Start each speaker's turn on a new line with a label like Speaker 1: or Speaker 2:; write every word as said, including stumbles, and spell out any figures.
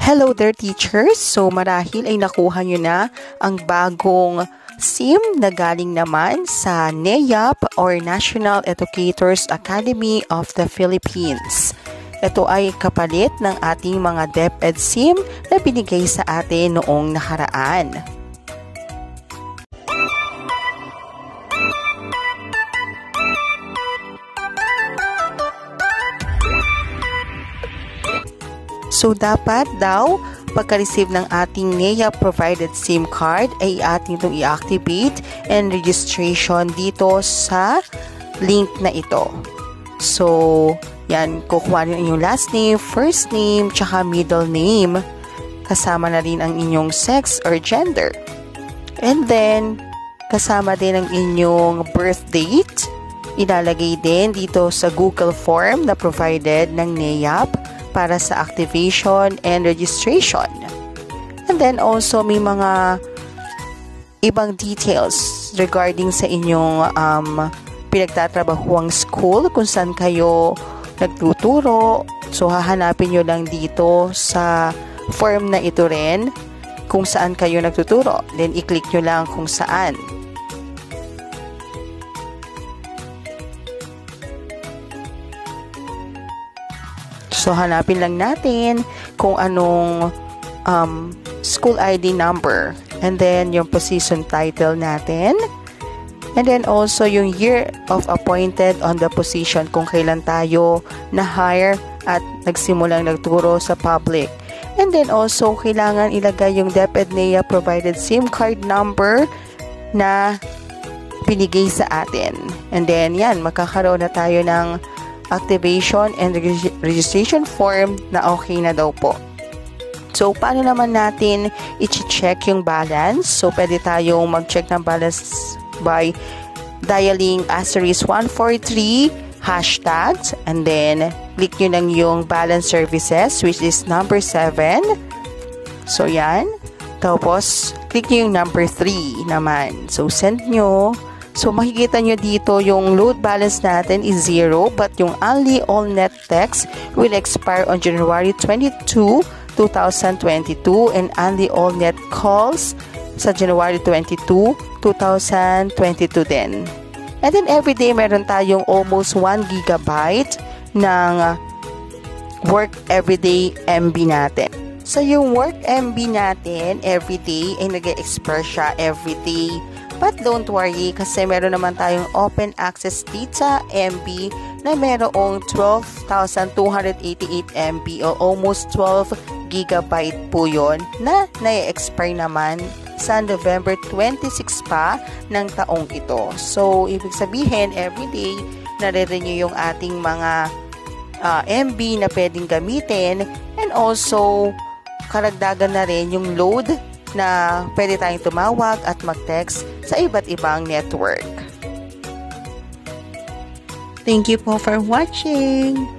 Speaker 1: Hello there teachers! So marahil ay nakuha nyo na ang bagong SIM na galing naman sa NEAP or National Educators Academy of the Philippines. Ito ay kapalit ng ating mga DepEd SIM na binigay sa atin noong nakaraan. So, dapat daw, pagka-receive ng ating NEAP provided SIM card, ay ating itong i-activate and registration dito sa link na ito. So, yan, kukuha nyo inyong last name, first name, tsaka middle name. Kasama na rin ang inyong sex or gender. And then, kasama din ang inyong birth date. Ilalagay din dito sa Google form na provided ng NEAP para sa activation and registration. And then also may mga ibang details regarding sa inyong um, pinagtatrabahuang school, kung saan kayo nagtuturo. So hahanapin nyo lang dito sa form na ito rin kung saan kayo nagtuturo. Then i-click nyo lang kung saan. So, hanapin lang natin kung anong um, school I D number. And then, yung position title natin. And then, also, yung year of appointed on the position kung kailan tayo na-hire at nagsimulang nagturo sa public. And then, also, kailangan ilagay yung DepEd NEAP provided SIM card number na binigay sa atin. And then, yan, magkakaroon na tayo ng activation and registration form na okay na daw po. So, paano naman natin i-check yung balance? So, pwede tayong mag-check ng balance by dialing asterisk one four three hashtags and then click nyo lang yung balance services which is number seven. So, yan. Tapos, click nyo yung number three naman. So, send nyo. So, makikita nyo dito yung load balance natin is zero but yung only all net text will expire on January twenty-second, two thousand twenty-two and only all net calls sa January twenty-second, two thousand twenty-two din. And then everyday meron tayong almost one gigabyte ng work everyday M B natin. So, yung work M B natin everyday ay nag-expire siya everyday. But don't worry kasi meron naman tayong open access data M B na merong twelve thousand two hundred eighty-eight M B o almost twelve gigabyte po yun na na-expire naman sa November twenty-sixth pa ng taong ito. So, ibig sabihin, everyday nare-renew yung ating mga uh, M B na pwedeng gamitin and also karagdagan na rin yung load na pwede tayong tumawag at mag-text sa iba't ibang network. Thank you po for watching!